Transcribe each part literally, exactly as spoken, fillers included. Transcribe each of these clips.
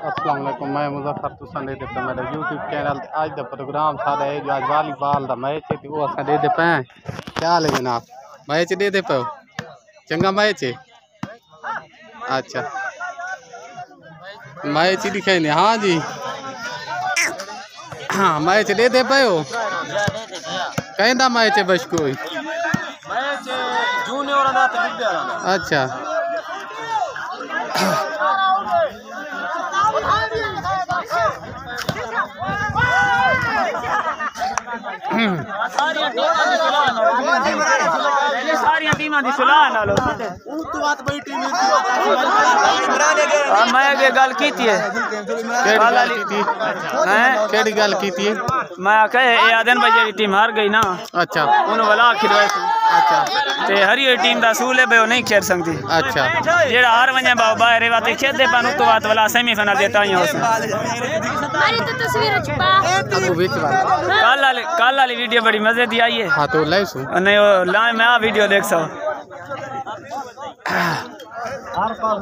अस्सलाम वालेकुम, मैं मुजफ्फर तुसां दे दे मेरा यूट्यूब चैनल। अज का प्रोग्राम सारा है जो अज वॉलीबॉल का मैच है वो अस दे दे पे। क्या हाल है जनाब? मैच दे दे पे चंगा मैच है। अच्छा मैच ही दिखे ने। हाँ जी हाँ मैच दे दे पे हो कहना मैच है बस कोई अच्छा सारियां टीमां दी सलाह नाल मैं अगे गल कीती है। केड़ी गल कीती है? मैं कहे ए आदन भाई जेडी टीम हार गई ना अच्छा उन्होंने वाला खिलवाए अच्छा ते हरी हुई टीम दा असूल है बे वो नहीं खेल सकती। अच्छा जेड़ा हार वने बाबा बाहर वाते खेदे पानु तो बात वाला सेमीफाइनल देता ही उस मारी तो तस्वीर छुपा अबू बीच बात कल वाली कल वाली वीडियो बड़ी मजे दी आई है। हां तो ले सु नहीं वो ला मैं आ वीडियो देख सो हर पास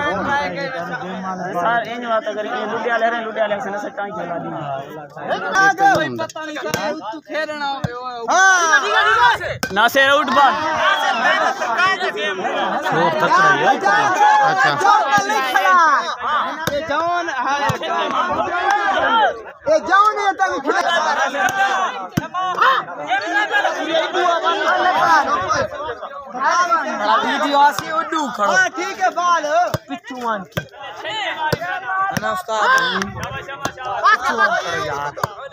सर इन बात अगर ये लुडिया ले रहे लुडिया ले से सट्टा ही खेला दी पता नहीं तू खेलना ना से आउट बॉल छोड़ तक रही है। अच्छा ये जॉन है ये जॉन है तक वीडियो आसी उडू खड़ो। हां ठीक है बाल पिच्चू मान की ना उस्ताद पिच्चू मान खड़ो यार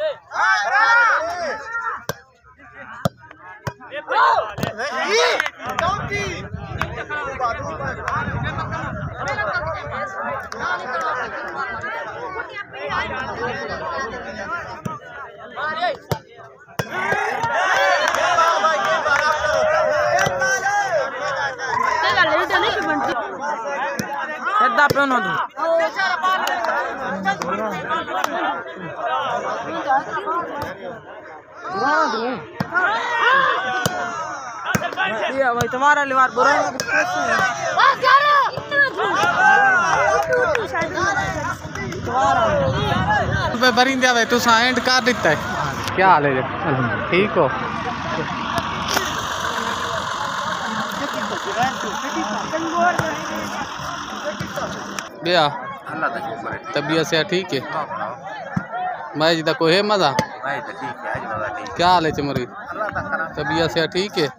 सीधा पे ना ये भाई तुम्हारा लिवार बुरा पे बरिंदे भाई तू एंड कर दिता है। क्या हाल है? ठीक हो? भैया तबीयत से ठीक है? मैच दा कोई है मजा? क्या हाल है चमरी? तबीयत से ठीक है?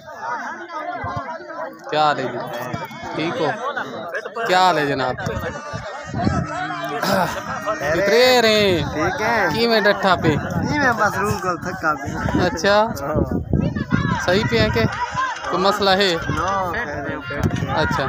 क्या हाल है जी? ठीक हो? क्या हाल है जनाब? कितने रे ठीक है की में डट्ठा पे नहीं मैं बस रूम कल थका पे। अच्छा सही पे है के कोई मसला है? अच्छा